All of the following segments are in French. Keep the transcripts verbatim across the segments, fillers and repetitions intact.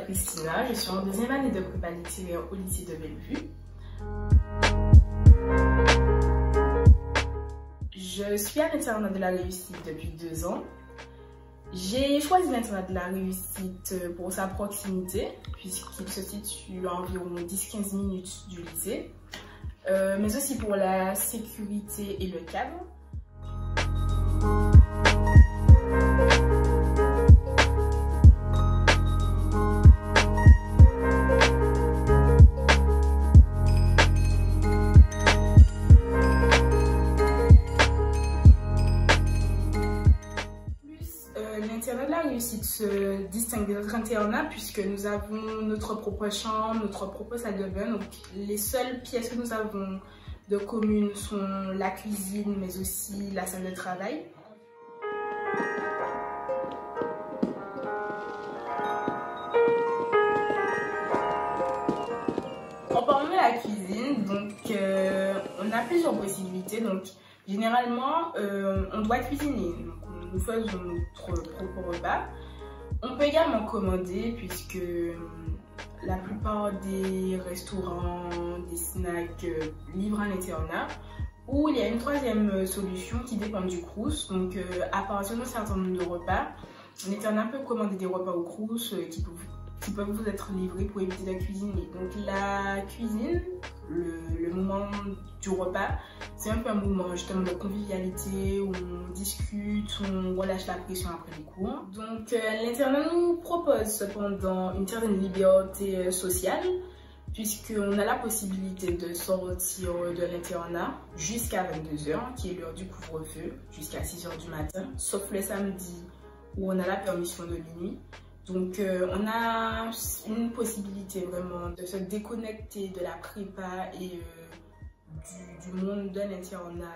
Christina, je suis en deuxième année de prépa littéraire au lycée de Bellevue. Je suis à l'internat de la réussite depuis deux ans. J'ai choisi l'internat de la réussite pour sa proximité, puisqu'il se situe à environ dix à quinze minutes du lycée, euh, mais aussi pour la sécurité et le cadre. L'internat de la réussite se distingue des autres internats puisque nous avons notre propre chambre, notre propre salle de bain. Donc les seules pièces que nous avons de communes sont la cuisine mais aussi la salle de travail. En parlant de la cuisine, donc euh, on a plusieurs possibilités. Donc généralement euh, on doit cuisiner. Donc, nous faisons notre propre repas. On peut également commander puisque la plupart des restaurants, des snacks euh, livrent à l'internat. Ou il y a une troisième solution qui dépend du Crous. Donc euh, à partir d'un certain nombre de repas, l'internat peut commander des repas au Crous euh, qui, peuvent, qui peuvent vous être livrés pour éviter de cuisiner. Donc la cuisine, le, le moment du repas, c'est un peu un moment justement de convivialité où on discute, on relâche la pression après les cours. Donc euh, l'internat nous propose cependant une certaine liberté sociale puisqu'on a la possibilité de sortir de l'internat jusqu'à vingt-deux heures, qui est l'heure du couvre-feu, jusqu'à six heures du matin, sauf le samedi où on a la permission de minuit. Donc euh, on a une possibilité vraiment de se déconnecter de la prépa et euh, du, du monde de l'internat.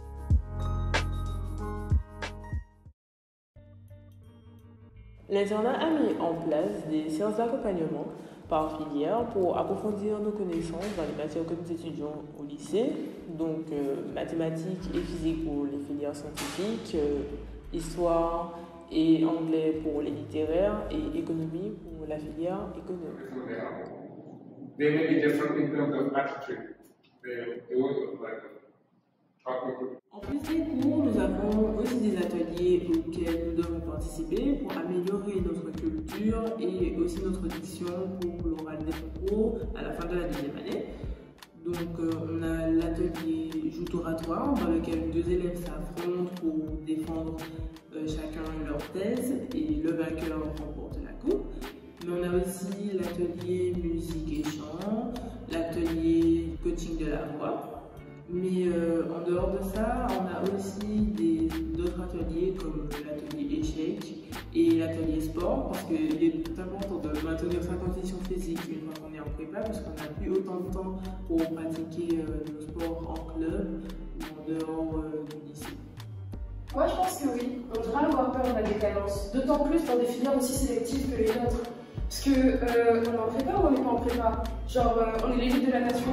L'internat a mis en place des séances d'accompagnement par filière pour approfondir nos connaissances dans les matières que nous étudions au lycée, donc euh, mathématiques et physique pour les filières scientifiques, euh, histoire et anglais pour les littéraires et économie pour la filière économie. They may be different in terms of attitude. They, they also like En plus des cours, nous avons aussi des ateliers auxquels nous devons participer pour améliorer notre culture et aussi notre diction pour l'oral des concours à la fin de la deuxième année. Donc euh, on a l'atelier joute oratoire dans lequel deux élèves s'affrontent pour défendre euh, chacun leur thèse et le vainqueur remporte la coupe. Mais on a aussi l'atelier musique et chant, l'atelier coaching de la voix. Mais euh, en dehors de ça, on a aussi d'autres ateliers comme l'atelier échec et l'atelier sport, parce qu'il est important de maintenir sa condition physique une fois qu'on est en prépa, parce qu'on n'a plus autant de temps pour pratiquer euh, nos sports en club ou en dehors euh, du lycée. Moi je pense que oui, on devrait avoir peur de la décadence, d'autant plus dans des filières aussi sélectives que les nôtres. Parce que euh, on est en prépa ou on n'est pas en prépa? Genre euh, on est l'élite de la nation.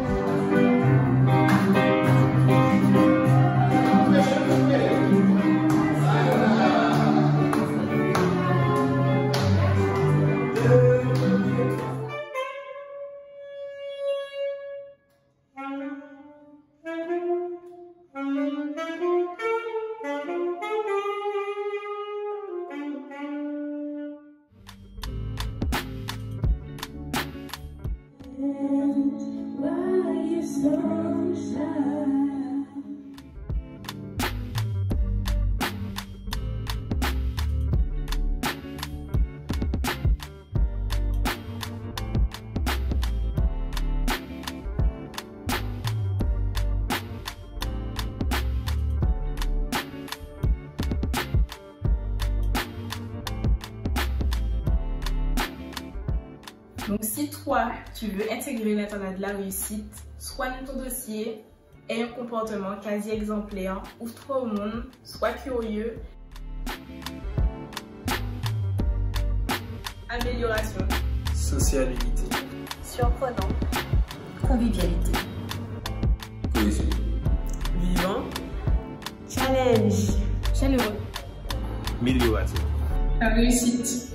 Donc si toi, tu veux intégrer l'internat de la réussite, soigne ton dossier, aie un comportement quasi exemplaire, ouvre-toi au monde, sois curieux. Amélioration. Sociabilité. Surprenant. Convivialité. Cohésion. Vivant. Challenge. Chaleureux. Amélioration. La réussite.